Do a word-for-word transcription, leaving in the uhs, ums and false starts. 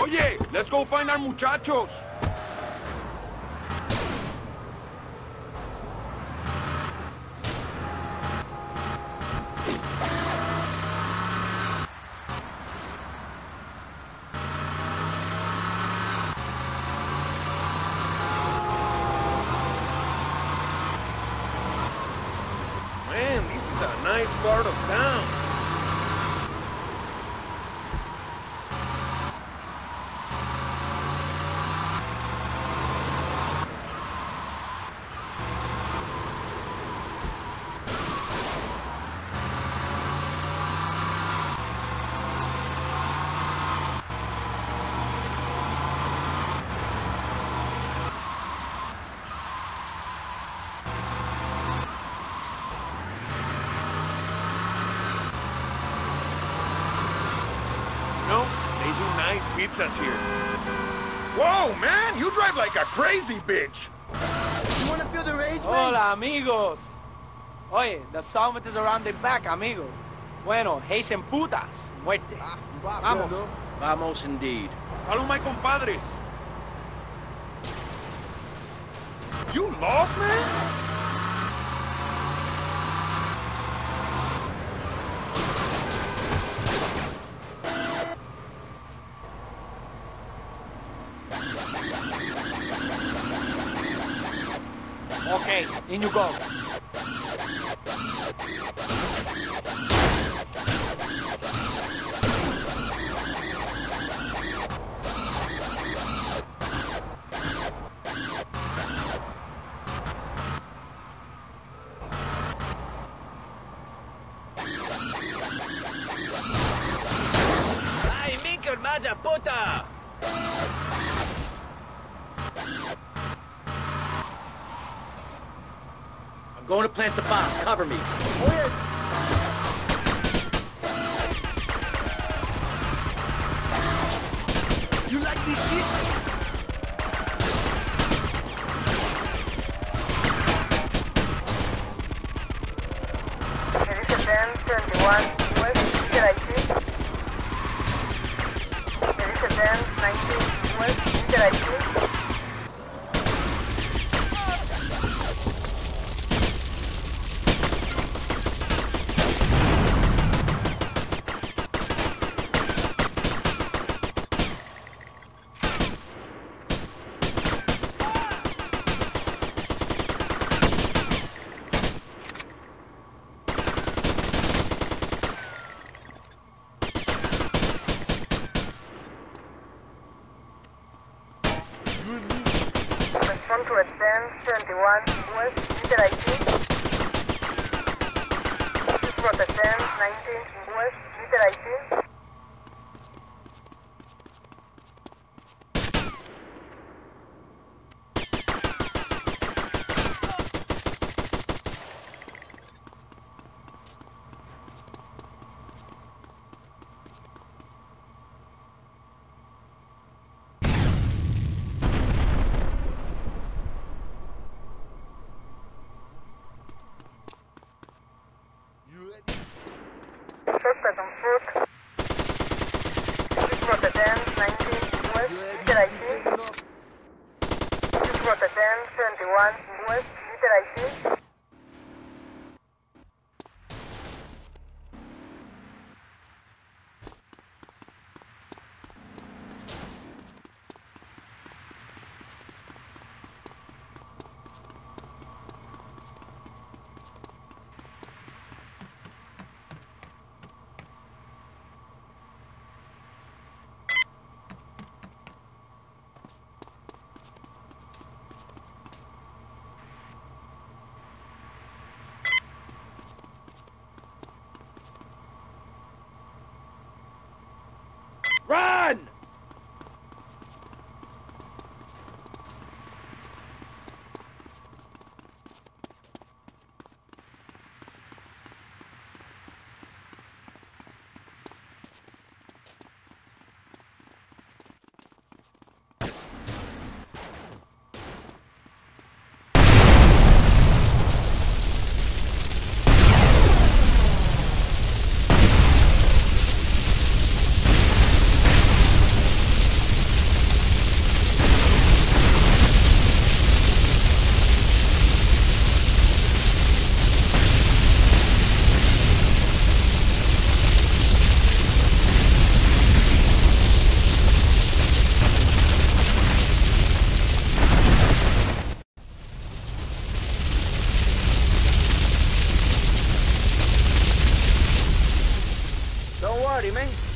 Oye, let's go find our muchachos. Man, this is a nice part of town. No, they do nice pizzas here. Whoa, man, you drive like a crazy bitch. You wanna feel the rage, man? Hola, amigos. Oye, the summit is around the back, amigo. Bueno, Haitian putas, muerte. Ah, Vamos. no? Vamos indeed. Follow my compadres. You lost, man? Okay, in you go. ¡Ay, Mikel, vaya puta! I'm going to plant the bomb. Cover me. You like this shit? Dirige Ben twenty-one West, interactive. Dirige Ben nineteen West, interactive. Respond to advance twenty-one West, interactive. Support advance nineteen West, interactive. You ready? Suspect on foot. Support advance nineteen West, You ready? interactive. You enough? Support advance twenty-one West, interactive. party, man.